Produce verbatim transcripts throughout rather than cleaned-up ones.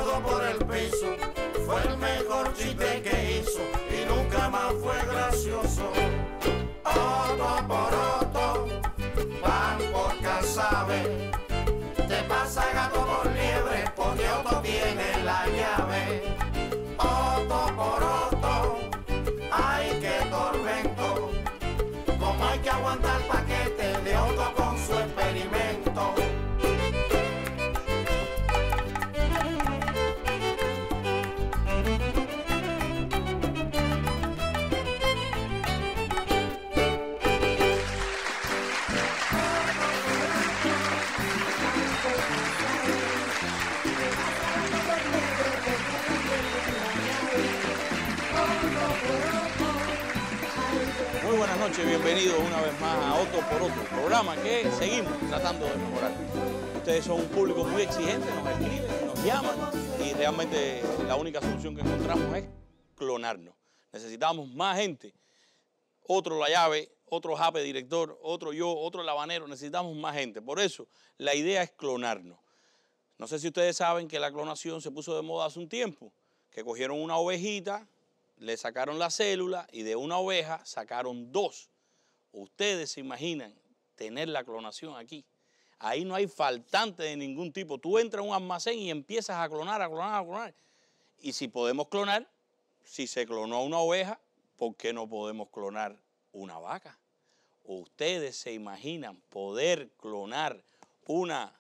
rodó por el piso. Fue el mejor chiste que hizo y nunca más fue gracioso. Otto por Otto, van por Casabe. Te pasa gato por liebre porque Otto tiene la llave. Otto por Otto, ay qué tormento. Como hay que aguantar el paquete de Otto con su experimento. Muy buenas noches, bienvenidos una vez más a Otto por Otto, programa que seguimos tratando de mejorar. Ustedes son un público muy exigente, nos escriben, nos llaman y realmente la única solución que encontramos es clonarnos. Necesitamos más gente, otro La Llave, otro Jape director, otro yo, otro el habanero, necesitamos más gente. Por eso la idea es clonarnos. No sé si ustedes saben que la clonación se puso de moda hace un tiempo, que cogieron una ovejita, le sacaron la célula y de una oveja sacaron dos. Ustedes se imaginan tener la clonación aquí. Ahí no hay faltante de ningún tipo. Tú entras a un almacén y empiezas a clonar, a clonar, a clonar. Y si podemos clonar, si se clonó a una oveja, ¿por qué no podemos clonar una vaca? Ustedes se imaginan poder clonar una...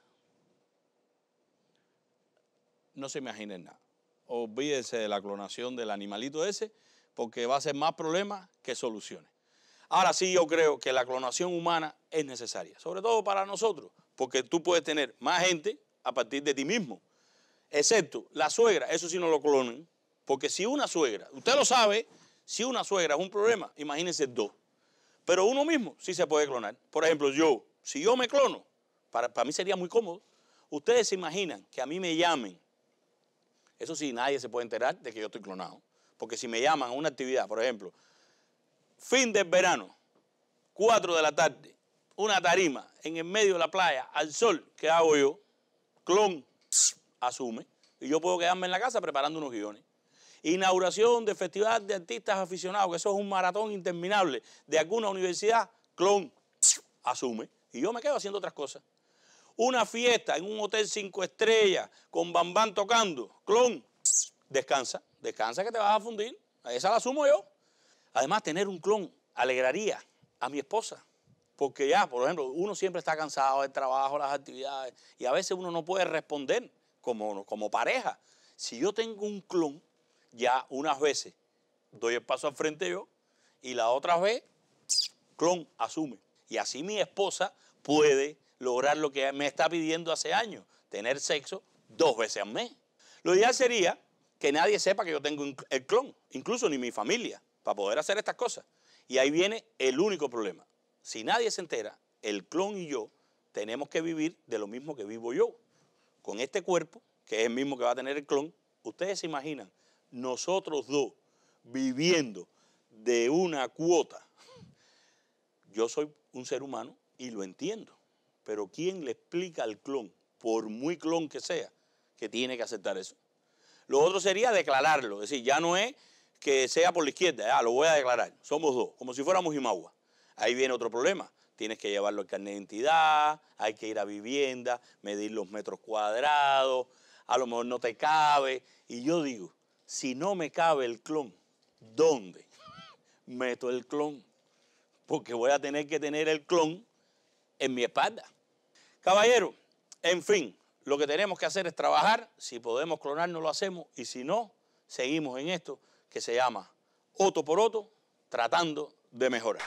No se imaginen nada. Olvídense de la clonación del animalito ese, porque va a ser más problemas que soluciones. Ahora sí yo creo que la clonación humana es necesaria, sobre todo para nosotros, porque tú puedes tener más gente a partir de ti mismo, excepto la suegra, eso sí no lo clonen, porque si una suegra, usted lo sabe, si una suegra es un problema, imagínense dos, pero uno mismo sí se puede clonar. Por ejemplo, yo, si yo me clono, para, para mí sería muy cómodo. Ustedes se imaginan que a mí me llamen. Eso sí, nadie se puede enterar de que yo estoy clonado. Porque si me llaman a una actividad, por ejemplo, fin del verano, cuatro de la tarde, una tarima en el medio de la playa, al sol, ¿qué hago yo? Clon, asume. Y yo puedo quedarme en la casa preparando unos guiones. Inauguración de festival de artistas aficionados, que eso es un maratón interminable de alguna universidad, clon, asume. Y yo me quedo haciendo otras cosas. Una fiesta en un hotel cinco estrellas con Bambán tocando, clon, descansa, descansa que te vas a fundir, a esa la asumo yo. Además, tener un clon alegraría a mi esposa, porque ya, por ejemplo, uno siempre está cansado del trabajo, las actividades, y a veces uno no puede responder como, como pareja. Si yo tengo un clon, ya unas veces doy el paso al frente yo, y la otra vez, clon, asume. Y así mi esposa puede lograr lo que me está pidiendo hace años, tener sexo dos veces al mes. Lo ideal sería que nadie sepa que yo tengo el clon, incluso ni mi familia, para poder hacer estas cosas. Y ahí viene el único problema. Si nadie se entera, el clon y yo tenemos que vivir de lo mismo que vivo yo. Con este cuerpo, que es el mismo que va a tener el clon, ustedes se imaginan, nosotros dos viviendo de una cuota. Yo soy un ser humano y lo entiendo. Pero ¿quién le explica al clon, por muy clon que sea, que tiene que aceptar eso? Lo otro sería declararlo, es decir, ya no es que sea por la izquierda, ya lo voy a declarar, somos dos, como si fuéramos Imagua. Ahí viene otro problema, tienes que llevarlo al carnet de identidad, hay que ir a vivienda, medir los metros cuadrados, a lo mejor no te cabe. Y yo digo, si no me cabe el clon, ¿dónde meto el clon? Porque voy a tener que tener el clon en mi espalda. Caballero, en fin, lo que tenemos que hacer es trabajar. Si podemos clonarnos, lo hacemos. Y si no, seguimos en esto que se llama Otto por Otto, tratando de mejorar.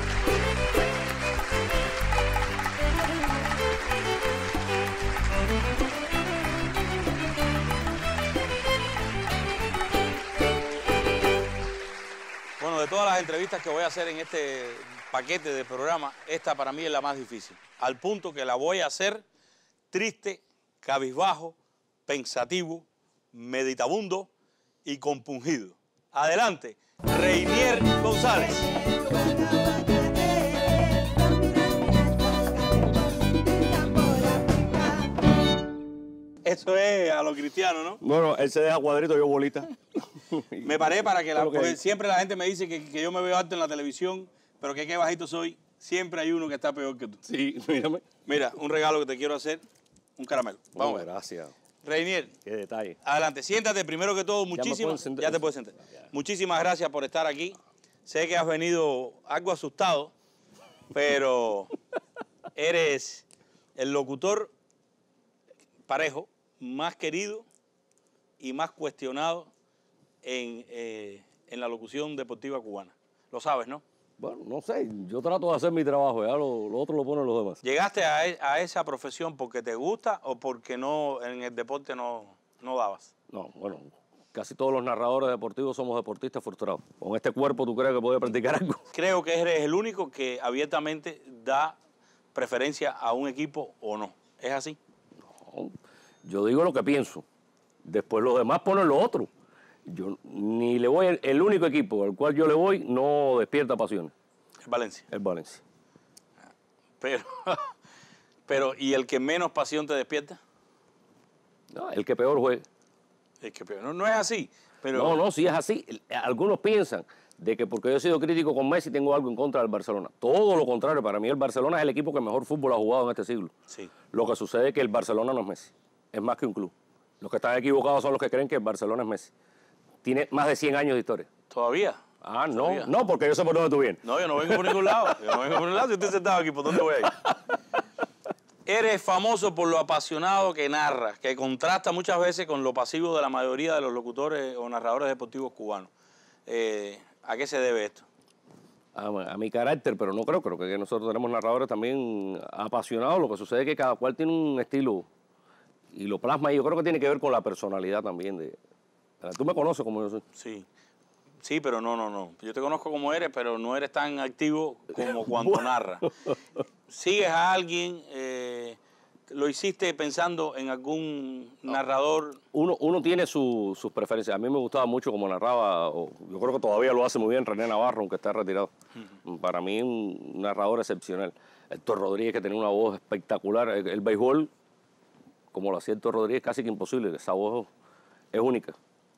Bueno, de todas las entrevistas que voy a hacer en este paquete de programa, esta para mí es la más difícil, al punto que la voy a hacer triste, cabizbajo, pensativo, meditabundo y compungido. Adelante, Reinier González. eso es a los cristianos, ¿no? Bueno, él se deja cuadrito, yo bolita. Me paré para que, la, Lo que porque hay. siempre la gente me dice que, que yo me veo alto en la televisión, pero que qué bajito soy. Siempre hay uno que está peor que tú. Sí, mírame. Mira, un regalo que te quiero hacer, un caramelo. Vamos Oh, a ver. gracias. Reinier, Qué detalle. adelante, siéntate primero que todo. me Muchísimas, puedo sentar. ya te puedes sentar. Muchísimas gracias por estar aquí. Sé que has venido algo asustado, pero eres el locutor parejo más querido y más cuestionado en, eh, en la locución deportiva cubana. Lo sabes, ¿no? Bueno, no sé, yo trato de hacer mi trabajo, ya lo, lo otro lo ponen los demás. ¿Llegaste a, e- a esa profesión porque te gusta o porque no en el deporte no, no dabas? No, bueno, casi todos los narradores deportivos somos deportistas frustrados. ¿Con este cuerpo tú crees que puedes practicar algo? Creo que eres el único que abiertamente da preferencia a un equipo o no. ¿Es así? No, yo digo lo que pienso. Después los demás ponen lo otro. Yo ni le voy, el, el único equipo al cual yo le voy no despierta pasiones, Es Valencia. el Valencia. Pero, pero, ¿y el que menos pasión te despierta? No, el que peor juegue. El que peor. No, no es así. Pero No, no, si es así. Algunos piensan de que porque yo he sido crítico con Messi tengo algo en contra del Barcelona. Todo lo contrario, para mí el Barcelona es el equipo que mejor fútbol ha jugado en este siglo. Sí. Lo que sucede es que el Barcelona no es Messi, es más que un club. Los que están equivocados son los que creen que el Barcelona es Messi. Tiene más de cien años de historia. ¿Todavía? Ah, no, Todavía. no, porque yo sé por dónde tú vienes. No, yo no vengo por ningún lado. Yo no vengo por ningún lado. Yo estoy sentado aquí. ¿Por dónde voy a ir? Eres famoso por lo apasionado que narras, que contrasta muchas veces con lo pasivo de la mayoría de los locutores o narradores deportivos cubanos. Eh, ¿A qué se debe esto? A, a mi carácter, pero no creo, creo que nosotros tenemos narradores también apasionados. Lo que sucede es que cada cual tiene un estilo y lo plasma y yo creo que tiene que ver con la personalidad también. De, tú me conoces como yo soy. Sí. Sí, pero no, no, no. Yo te conozco como eres, pero no eres tan activo como cuando narras. ¿Sigues a alguien? Eh, ¿Lo hiciste pensando en algún narrador? Uno, uno tiene su- sus preferencias. A mí me gustaba mucho como narraba, o yo creo que todavía lo hace muy bien René Navarro, aunque está retirado. Uh-huh. Para mí un narrador excepcional. Héctor Rodríguez, que tenía una voz espectacular. El, el béisbol, como lo hacía Héctor Rodríguez, casi que imposible. Esa voz es única.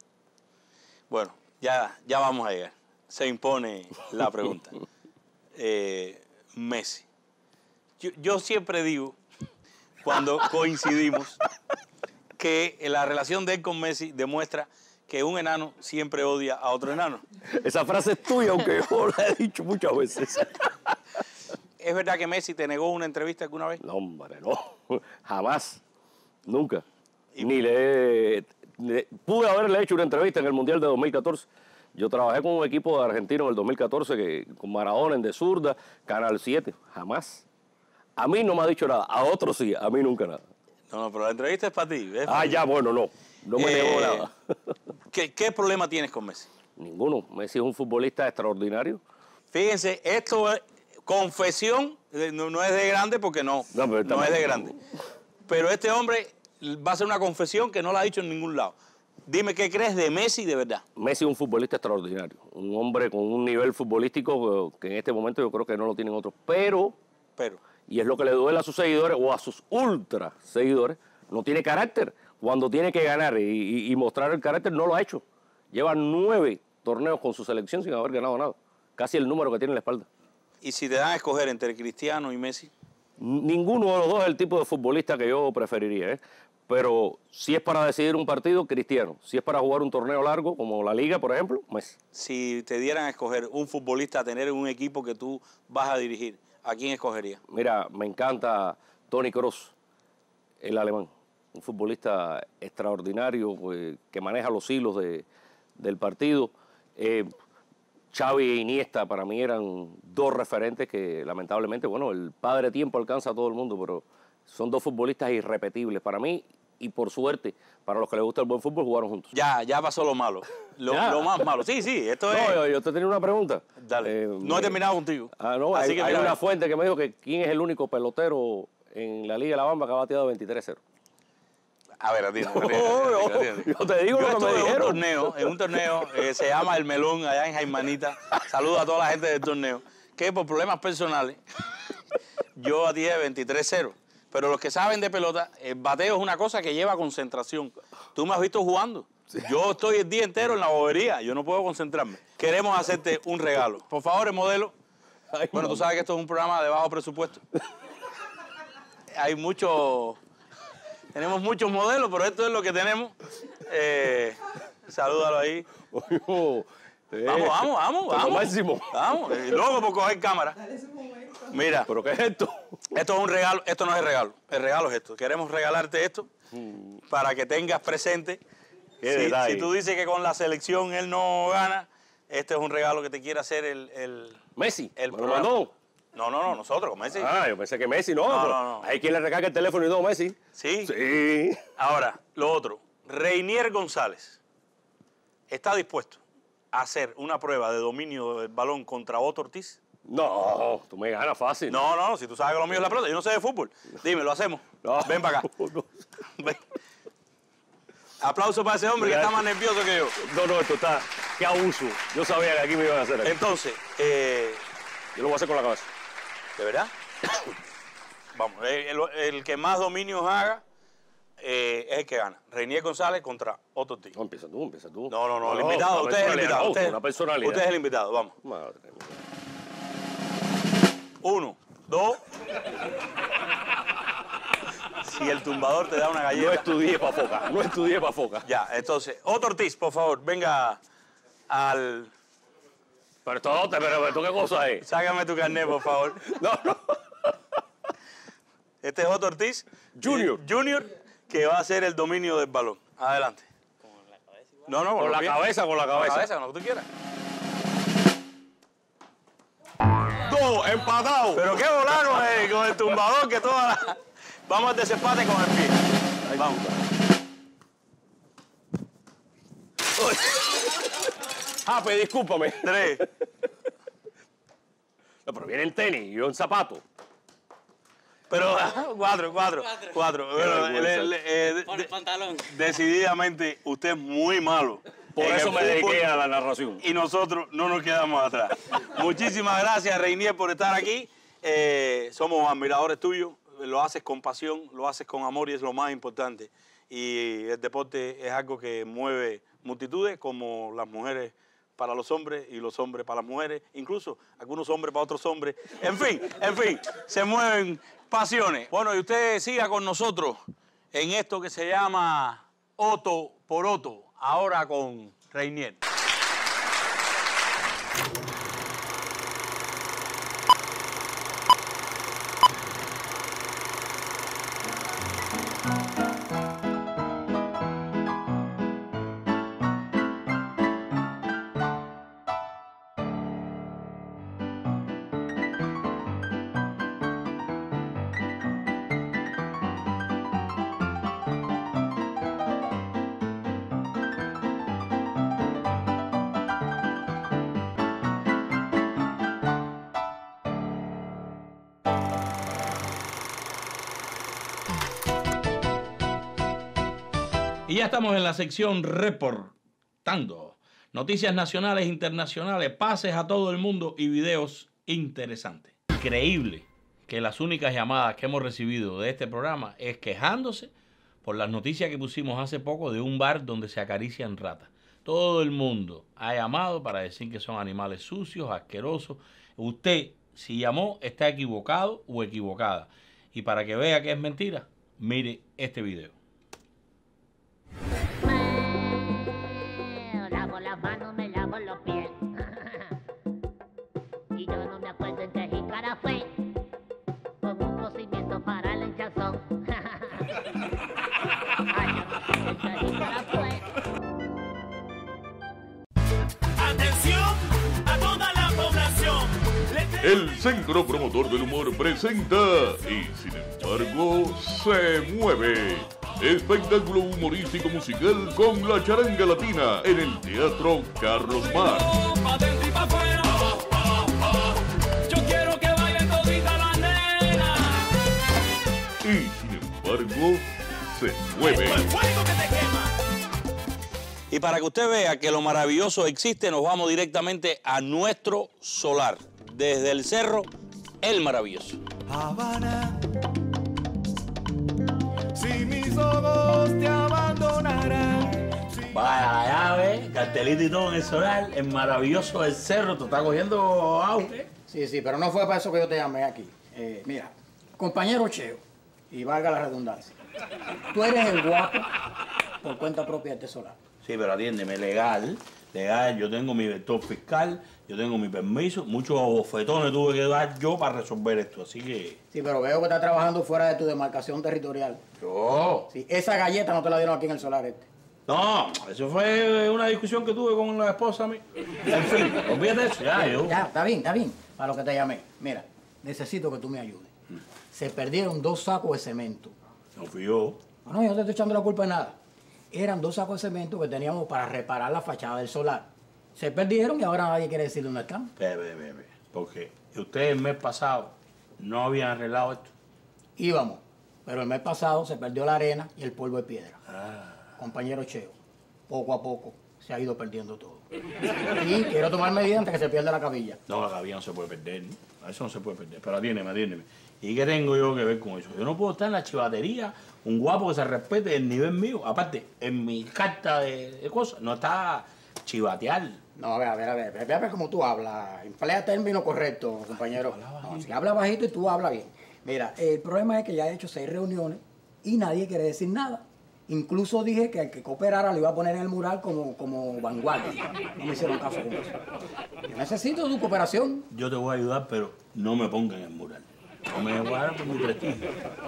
Bueno, ya, ya vamos a llegar. Se impone la pregunta. Eh, Messi. Yo, yo siempre digo, cuando coincidimos, que la relación de él con Messi demuestra que un enano siempre odia a otro enano. Esa frase es tuya, aunque yo la he dicho muchas veces. ¿Es verdad que Messi te negó una entrevista alguna vez? No, hombre, no. Jamás. Nunca. Ni le, he- le- pude haberle hecho una entrevista en el Mundial de dos mil catorce. Yo trabajé con un equipo de argentino en el dos mil catorce, que, con Maradona en De Zurda, Canal siete. Jamás. A mí no me ha dicho nada. A otros sí, a mí nunca nada. No, no, pero la entrevista es para ti. ¿Ves? Ah, ya, bueno, no. No me Eh, negó nada. ¿Qué, ¿Qué problema tienes con Messi? Ninguno. Messi es un futbolista extraordinario. Fíjense, esto es confesión, eh, no, no es de grande porque no, No, no, pero está es mal. de grande. Pero este hombre va a hacer una confesión que no la ha dicho en ningún lado. Dime, ¿qué crees de Messi de verdad? Messi es un futbolista extraordinario. Un hombre con un nivel futbolístico que en este momento yo creo que no lo tienen otros. Pero, Pero, y es lo que le duele a sus seguidores o a sus ultra seguidores, no tiene carácter. Cuando tiene que ganar y, y- y mostrar el carácter, no lo ha hecho. Lleva nueve torneos con su selección sin haber ganado nada. Casi el número que tiene en la espalda. ¿y si te dan a escoger entre Cristiano y Messi? Ninguno de los dos es el tipo de futbolista que yo preferiría, ¿eh? Pero si es para decidir un partido, Cristiano. Si es para jugar un torneo largo, como la Liga, por ejemplo, Messi. Si te dieran a escoger un futbolista a tener en un equipo que tú vas a dirigir, ¿a quién escogerías? Mira, me encanta Toni Kroos, el alemán. Un futbolista extraordinario, pues, que maneja los hilos de- del partido. Eh, Xavi e Iniesta para mí eran dos referentes que lamentablemente, bueno, el padre tiempo alcanza a todo el mundo, pero son dos futbolistas irrepetibles para mí y por suerte, para los que les gusta el buen fútbol, jugaron juntos. Ya, ya pasó lo malo. Lo, Ya. lo más malo. Sí, sí, esto No, es... yo, yo te tenía una pregunta. Dale. Eh, no he me- terminado contigo. Ah, no, Así hay, que hay mira, una a ver. fuente que me dijo que quién es el único pelotero en la Liga de la Bamba que ha bateado veintitrés cero. A ver, atiende, No, atiende, no, atiende, atiende. yo te digo Yo lo que me estuve en un dijeron. torneo, en un torneo que se llama El Melón, allá en Jaimanita. Saludo a toda la gente del torneo. Que por problemas personales, yo batí de veintitrés cero. pero los que saben de pelota, el bateo es una cosa que lleva concentración. Tú me has visto jugando. Sí. Yo estoy el día entero en la bobería, yo no puedo concentrarme. Queremos hacerte un regalo. Por favor, el modelo. Ay, bueno, tú sabes que esto es un programa de bajo presupuesto. Hay muchos... Tenemos muchos modelos, pero esto es lo que tenemos. Eh, salúdalo ahí. Vamos, vamos, vamos, vamos. Máximo. Vamos, y luego por coger cámara. Mira. ¿Pero qué es esto? Esto es un regalo, esto no es el regalo. El regalo es esto. Queremos regalarte esto mm. para que tengas presente. Si, si tú dices que con la selección él no gana, este es un regalo que te quiere hacer el... el Messi, el ¿me lo mandó? No, no, no, nosotros, con Messi. Ah, yo pensé que Messi no. No, pero no, no. Hay quien le recarga el teléfono y no, Messi. ¿Sí? Sí. Ahora, lo otro. Reinier González está dispuesto a hacer una prueba de dominio del balón contra Otto Ortiz. No, tú me ganas fácil. No, no, si tú sabes que lo mío es la pelota, yo no sé de fútbol. Dime, lo hacemos. No. Ven para acá. No. Ven. Aplauso para ese hombre Mira, que está más nervioso que yo. No, no, esto está... Qué abuso. Yo sabía que aquí me iban a hacer aquí. Entonces, eh... yo lo voy a hacer con la cabeza. ¿De verdad? Vamos, el, el, el que más dominios haga eh, es el que gana. Reinier González contra Otto Ortiz. No, empieza tú, empieza tú. No, no, no, el invitado, usted es el invitado. Usted, una personalidad. Usted es el invitado, vamos. Madre mía. Uno, dos... Si el tumbador te da una galleta... No estudié para foca, no estudié para foca. Ya, entonces, Otto Ortiz, por favor, venga al... Pero esto, pero esto ¿qué cosa es? Sácame tu carnet, por favor. No, no. Este es Otto Ortiz. Junior. Eh, Junior, que va a hacer el dominio del balón. Adelante. ¿Con la cabeza igual? No, no, con, con la pies. cabeza, con la cabeza. Con la cabeza, con lo que tú quieras. Dos, empatado. Pero qué volar con el, con el tumbador que toda la... Vamos al desempate con el pie. Ahí vamos. Ah, pues discúlpame. Tres. No, pero viene en tenis y yo en zapato. Pero cuatro, cuatro, cuatro. cuatro. Pero, le, le, eh, Pon el pantalón. Decididamente, usted es muy malo. Por eso me dediqué a la narración. Y nosotros no nos quedamos atrás. Muchísimas gracias, Reinier, por estar aquí. Eh, somos admiradores tuyos. Lo haces con pasión, lo haces con amor y es lo más importante. Y el deporte es algo que mueve multitudes, como las mujeres para los hombres y los hombres para las mujeres, incluso algunos hombres para otros hombres. En fin, en fin, se mueven pasiones. Bueno, y usted siga con nosotros en esto que se llama Otto por Otto, ahora con Reinier. Y ya estamos en la sección reportando. Noticias nacionales e internacionales, pases a todo el mundo y videos interesantes. Increíble que las únicas llamadas que hemos recibido de este programa es quejándose por las noticias que pusimos hace poco de un bar donde se acarician ratas. Todo el mundo ha llamado para decir que son animales sucios, asquerosos. Usted, si llamó, está equivocado o equivocada. Y para que vea que es mentira, mire este video. Me lavo las manos, me lavo los pies. Y yo no me acuerdo en qué jícara fue, con un cocimiento para el hinchazón. Ay, yo no sé en qué jícara fue. Atención a toda la población. El Centro Promotor del Humor presenta y sin embargo se mueve. Espectáculo humorístico musical con la charanga latina en el Teatro Carlos Mar. Pa' dentro y pa' afuera. Yo quiero que bailen todita las nenas. Y sin embargo se mueve. El fuego que te quema. Y para que usted vea que lo maravilloso existe, nos vamos directamente a nuestro solar. Desde el cerro, El Maravilloso. Habana, cartelito y todo en el solar, el maravilloso del cerro, tú estás cogiendo auge. Sí, sí, pero no fue para eso que yo te llamé aquí. Eh, mira, compañero Cheo, y valga la redundancia, tú eres el guapo por cuenta propia de este solar. Sí, pero atiéndeme, legal, legal, yo tengo mi vector fiscal, yo tengo mi permiso, muchos bofetones tuve que dar yo para resolver esto, así que... Sí, pero veo que estás trabajando fuera de tu demarcación territorial. Yo... Sí, esa galleta no te la dieron aquí en el solar este. No, eso fue una discusión que tuve con la esposa mía. En fin, olvídate de eso, ya, yo... Ya, está bien, está bien, para lo que te llamé. Mira, necesito que tú me ayudes. Se perdieron dos sacos de cemento. No fui yo. No, no, yo no te estoy echando la culpa de nada. Eran dos sacos de cemento que teníamos para reparar la fachada del solar. Se perdieron y ahora nadie quiere decir dónde están. Ve, ve, ve, ve. Porque ustedes el mes pasado no habían arreglado esto. Íbamos, pero el mes pasado se perdió la arena y el polvo de piedra. Ah. Compañero Cheo, poco a poco se ha ido perdiendo todo. Y quiero tomar medidas antes que se pierda la cabilla. No, la cabilla no se puede perder, ¿no? Eso no se puede perder. Pero atiéndeme, atiéndeme. ¿Y qué tengo yo que ver con eso? Yo no puedo estar en la chivatería, un guapo que se respete el nivel mío. Aparte, en mi carta de, de cosas no está chivatear. No, a ver, a ver, a ver, a ver, a ver cómo tú hablas. Emplea término correcto, compañero. No, si habla bajito y tú hablas bien. Mira, el problema es que ya he hecho seis reuniones y nadie quiere decir nada. Incluso dije que al que cooperara lo iba a poner en el mural como, como vanguardia. No me hicieron caso con eso. Yo necesito tu cooperación. Yo te voy a ayudar, pero no me pongan en el mural. No me voy a dar por mi prestigio.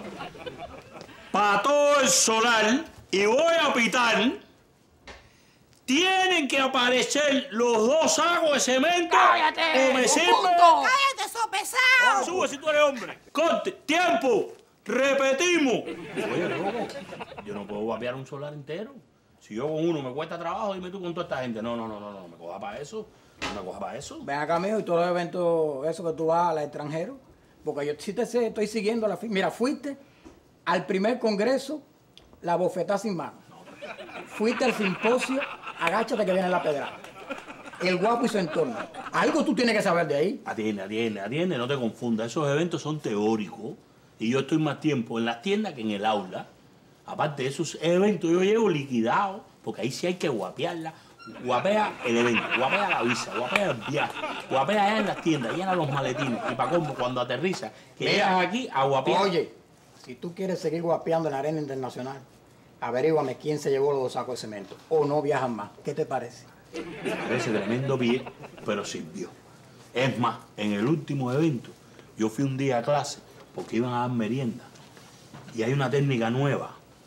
Para todo el solar, y voy a pitar, tienen que aparecer los dos sacos de cemento. ¡Cállate! O me ¡Un sirve. punto! ¡Cállate, so pesado! Sube si tú eres hombre. Corte, tiempo. Repetimos. Oye, loco, yo no puedo vapear un solar entero. Si yo con uno me cuesta trabajo, dime tú con toda esta gente. No, no, no, no, no, me coja para eso. No me coja para eso. Ven acá, mijo, y todos los eventos, eso que tú vas al extranjero. Porque yo sí te sé, estoy siguiendo la... fi- Mira, fuiste al primer congreso, la bofetada sin mano. Fuiste al simposio, agáchate que viene la pedrada. El guapo y su entorno. Algo tú tienes que saber de ahí. Atiende, atiende, atiende, no te confundas. Esos eventos son teóricos. Y yo estoy más tiempo en las tiendas que en el aula. Aparte de esos eventos, yo llego liquidado, porque ahí sí hay que guapearla. Guapea el evento, guapea la visa, guapea el viaje, guapea allá en las tiendas, llena los maletines. Y para cómo, cuando aterriza, que Mira, llegas aquí a guapear. Oye, si tú quieres seguir guapeando en la arena internacional, averíguame quién se llevó los dos sacos de cemento. O no viajas más. ¿Qué te parece? Ese tremendo pie, pero sirvió. Es más, en el último evento, yo fui un día a clase porque iban a dar merienda. Y hay una técnica nueva.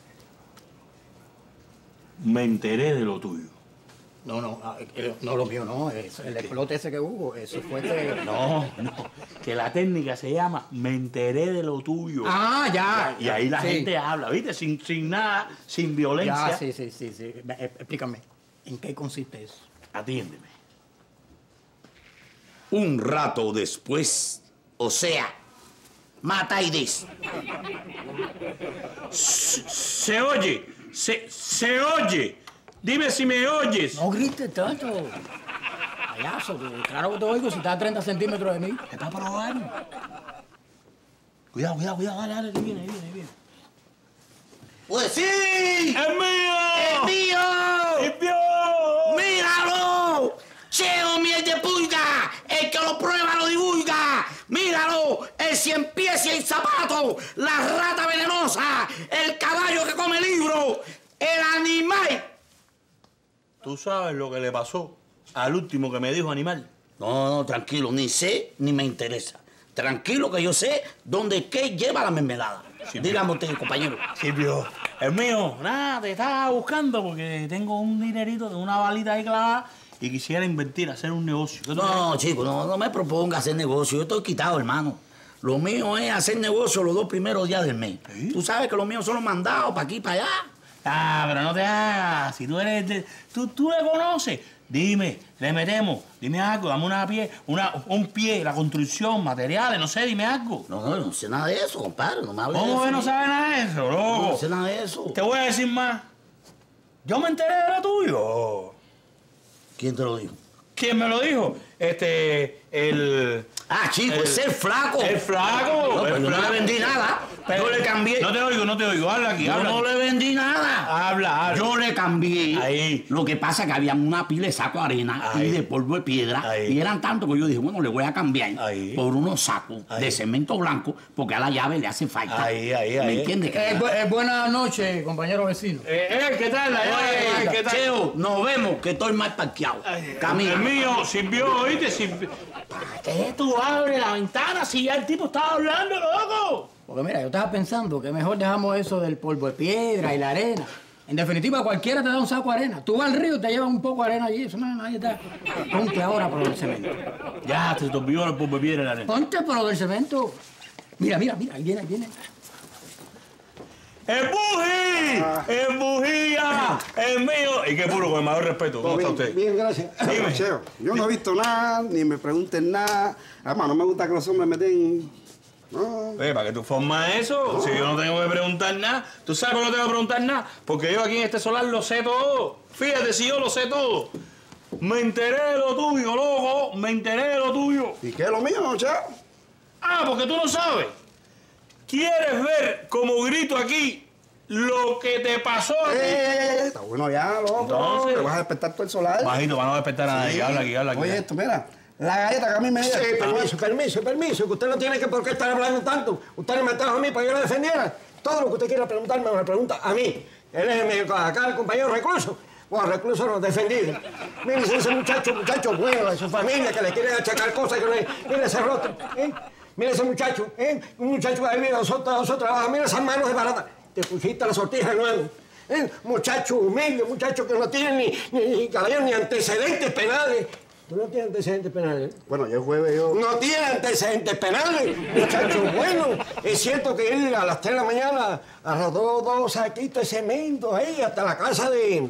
Me enteré de lo tuyo. No, no, ah, eh, no lo mío, no. Eso, el explote ese que hubo, eso fue que... No, no. Que la técnica se llama me enteré de lo tuyo. Ah, ya. Y ahí la sí. gente habla, ¿viste? Sin, sin nada, sin violencia. Ya, sí, sí, sí, sí. Ve, eh, Explícame, ¿en qué consiste eso? Atiéndeme. Un rato después, o sea, mata y dis. Se oye, se, se oye. Dime si me oyes. No grites tanto. Payaso, que claro que te oigo si estás a treinta centímetros de mí. Es para probar. Cuidado, cuidado, cuidado. Dale, dale, que viene, ahí viene, ahí viene. Pues sí. ¡Es mío! ¡Es mío! ¡Es mío! ¡Míralo! ¡Cheo, miel de pulga! ¡El que lo prueba lo divulga! ¡Míralo! ¡El cien pies y el zapato! ¡La rata venenosa! ¡El caballo que come libro! ¡El animal! ¿Tú sabes lo que le pasó al último que me dijo animal? No, no, tranquilo. Ni sé ni me interesa. Tranquilo que yo sé dónde qué lleva la mermelada. Sí, Dígame usted, compañero. Silvio, es mío. Nada, te estaba buscando porque tengo un dinerito de una balita ahí clavada y quisiera invertir, hacer un negocio. ¿Qué tú No, chico, no, no me proponga hacer negocio. Yo estoy quitado, hermano. Lo mío es hacer negocio los dos primeros días del mes. ¿Sí? Tú sabes que los míos son los mandados para aquí y para allá. Ah, pero no te hagas. Si tú eres de... Tú, tú le conoces. Dime, le metemos. Dime algo, dame una pie, una, un pie, la construcción, materiales, no sé, dime algo. No, no, yo no sé nada de eso, compadre. No me hables de ¿Cómo eso. que no sabes nada de eso, loco? No, no sé nada de eso. Te voy a decir más. Yo me enteré de lo tuyo. ¿Quién te lo dijo? ¿Quién me lo dijo? Este, el... Ah, chico, el, ese es flaco. El flaco. No, pero el yo no flaco. le vendí nada. Pero, yo le cambié. No te oigo, no te oigo. Habla aquí, Yo habla no aquí. le vendí nada. Habla, habla. Yo le cambié. Ahí. Lo que pasa es que había una pila de saco de arena Ahí. y de polvo de piedra. Ahí. Y eran tantos que yo dije, bueno, le voy a cambiar Ahí. por unos sacos Ahí. de cemento blanco porque a la llave le hace falta. Ahí, ahí, ¿Me ahí. entiendes? Eh, bu- eh, buenas noches, compañero vecino. Eh, eh, ¿qué tal? Oye, ¿Qué tal? Cheo, nos vemos que estoy mal parqueado. Camino. El mío sirvió, ¿oíste? Sirvió. ¿Qué tú abres la ventana si ya el tipo estaba hablando, loco? Porque mira, yo estaba pensando que mejor dejamos eso del polvo de piedra y la arena. En definitiva, cualquiera te da un saco de arena. Tú vas al río y te llevas un poco de arena allí. Eso no, nadie está. Ponte ahora por lo del cemento. Ya, te te olvidó el polvo de piedra en la arena. Ponte por lo del cemento. Mira, mira, mira, ahí viene, ahí viene. ¡El bují! ¡El bujía! ¡El mío! Y qué puro, con el mayor respeto. ¿Cómo está usted? Bien, gracias. Dime. Cheo, yo no he visto nada, ni me pregunten nada. Además, no me gusta que los hombres me den... No. Oye, ¿para qué tú formas eso? Si yo no tengo que preguntar nada. ¿Tú sabes por qué no tengo que preguntar nada? Porque yo aquí en este solar lo sé todo. Fíjate, si yo lo sé todo. Me enteré de lo tuyo, loco. Me enteré de lo tuyo. ¿Y qué es lo mío, Cheo? Ah, porque tú no sabes. ¿Quieres ver como grito aquí lo que te pasó a ti? Eh, está bueno ya, loco. Entonces. Te vas a despertar todo el solar. Bajito, para no despertar a nadie. Sí. Habla aquí, habla aquí. Oye, esto, mira. La galleta que a mí me dio. Sí, permiso, permiso, permiso, que usted no tiene que por qué estar hablando tanto. Usted me trajo a mí para que yo le defendiera. Todo lo que usted quiera preguntarme, me lo pregunta a mí. Él es mi, acá el compañero recluso. Bueno, recluso no, defendido. Mire, ese muchacho, muchacho bueno de su familia, que le quieren achacar cosas que no le... Mire ese rostro, ¿eh? Mire ese muchacho, ¿eh? Un muchacho que ha vivido dos otros trabajos. Mira esas manos de barata. Te pusiste la sortija de nuevo. ¿Eh? Muchacho humilde, muchacho que no tiene ni, ni, caballero, ni antecedentes penales. ¿Tú no tienes antecedentes penales? Bueno, yo jueves yo... No tiene antecedentes penales, muchacho bueno. Es cierto que él a las tres de la mañana arrodó dos saquitos de cemento ahí hasta la casa de...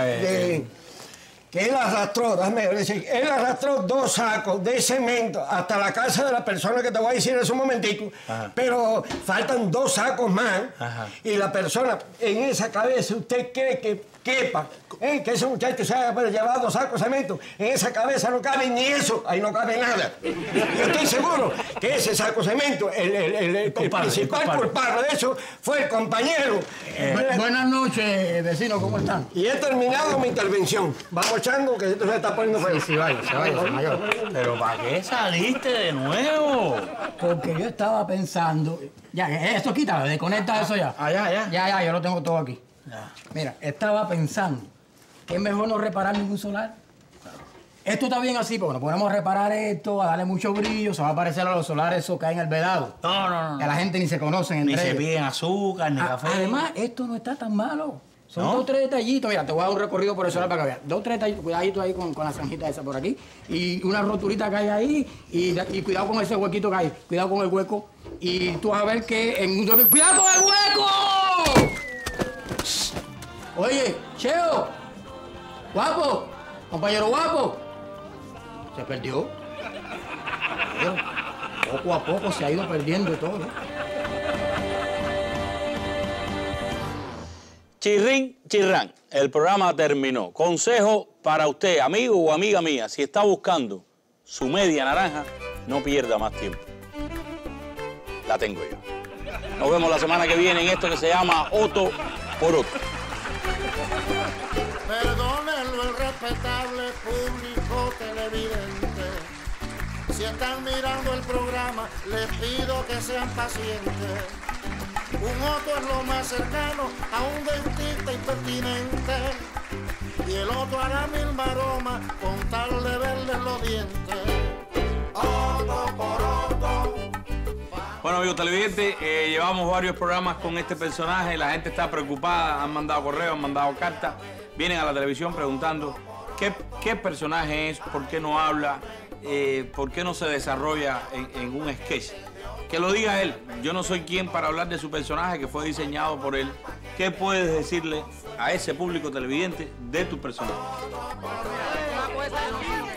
de que él arrastró, déjame decir, él arrastró dos sacos de cemento hasta la casa de la persona que te voy a decir en ese momentico, Ajá. pero faltan dos sacos más. Ajá. Y la persona en esa cabeza, ¿usted cree que quepa? ¿Eh? Que ese muchacho se haya llevado dos sacos de cemento, en esa cabeza no cabe ni eso, ahí no cabe nada. Yo estoy seguro que ese saco de cemento, el, el, el, el culpable, principal el culpable. culpable de eso fue el compañero. Bu- buenas noches, vecino, ¿cómo están? Y he terminado mi intervención. Vamos echando, que esto se está poniendo feo. Sí, vaya, se vaya, se mayor. ¿Pero para qué saliste de nuevo? Porque yo estaba pensando... Ya, esto quítalo, desconecta eso ya. Ah, ya, ya. Ya, ya, yo lo tengo todo aquí. Ya. Mira, estaba pensando que es mejor no reparar ningún solar. Esto está bien así, porque nos ponemos a reparar esto, a darle mucho brillo, se va a parecer a los solares esos que hay en el vedado. No, no, no. Que la gente ni se conocen entre Ni se ellos. piden azúcar, ni A- café. Además, esto no está tan malo. Son ¿No? dos o tres detallitos. Mira, te voy a dar un recorrido por el solar para que veas. Dos o tres detallitos, cuidadito ahí con, con la franjita esa por aquí. Y una roturita que hay ahí. Y, y cuidado con ese huequito que hay. Cuidado con el hueco. Y tú vas a ver que en un... ¡Cuidado con el hueco! Oye, Cheo. Guapo. Compañero guapo. Se perdió. Pero poco a poco se ha ido perdiendo todo. Chirrín, chirrán, el programa terminó. Consejo para usted, amigo o amiga mía, si está buscando su media naranja, no pierda más tiempo. La tengo yo. Nos vemos la semana que viene en esto que se llama Otto por Otto. Perdónenlo el respetable público televidente. Si están mirando el programa, les pido que sean pacientes. Un otro es lo más cercano a un dentista impertinente. Y el otro hará mil maromas con tal de verles los dientes. Otto por Otto. Bueno, amigos televidentes, eh, llevamos varios programas con este personaje. La gente está preocupada, han mandado correos, han mandado cartas. Vienen a la televisión preguntando qué, qué personaje es, por qué no habla, eh, por qué no se desarrolla en, en un sketch. Que lo diga él. Yo no soy quien para hablar de su personaje que fue diseñado por él. ¿Qué puedes decirle a ese público televidente de tu personaje?